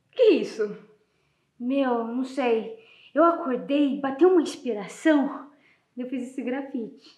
Que isso? Meu, não sei. Eu acordei, bateu uma inspiração, eu fiz esse grafite.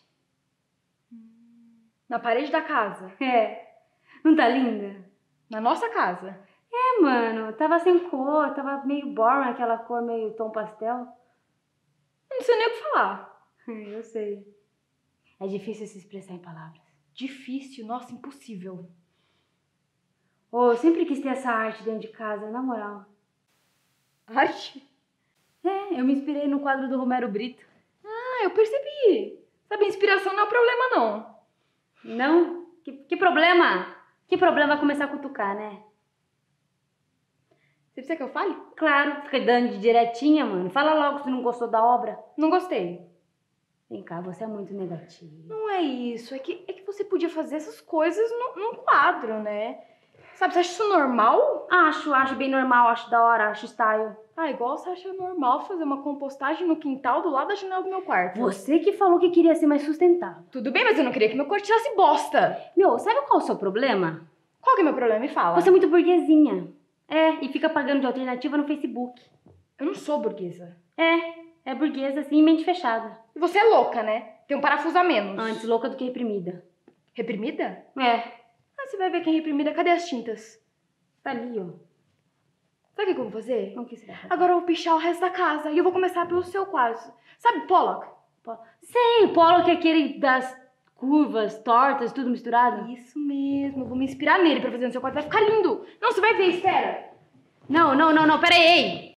Na parede da casa? É. Não tá linda? Na nossa casa? É, mano. Tava sem cor, tava meio boring, aquela cor meio tom pastel. Não sei nem o que falar. Eu sei. É difícil se expressar em palavras. Difícil, nossa, impossível. Eu sempre quis ter essa arte dentro de casa, na moral. Arte? É, eu me inspirei no quadro do Romero Brito. Ah, eu percebi. Sabe, inspiração não é problema, não. Não? Que problema? Que problema começar a cutucar, né? Você precisa que eu fale? Claro, fica dando de direitinha, mano. Fala logo se não gostou da obra. Não gostei. Vem cá, você é muito negativo. Não é isso, é que você podia fazer essas coisas num quadro, né? Sabe, você acha isso normal? Acho bem normal, acho da hora, acho style. Ah, igual você acha normal fazer uma compostagem no quintal do lado da janela do meu quarto. Você que falou que queria ser mais sustentável. Tudo bem, mas eu não queria que meu quarto tirasse bosta. Meu, sabe qual é o seu problema? Qual que é meu problema? Me fala. Você é muito burguesinha. É, e fica pagando de alternativa no Facebook. Eu não sou burguesa. É burguesa assim, mente fechada. E você é louca, né? Tem um parafuso a menos. Antes louca do que reprimida. Reprimida? É, Ah, você vai ver quem é reprimida. Cadê as tintas? tá ali, ó. Sabe o que eu vou fazer? Não quis fazer. Agora eu vou pichar o resto da casa. E eu vou começar pelo seu quarto. Sabe Pollock? Sei, o Polo que é aquele das curvas, tortas, tudo misturado. Isso mesmo. Eu vou me inspirar nele pra fazer no seu quarto. Vai ficar lindo. Não, você vai ver. Espera. Não, peraí, ei!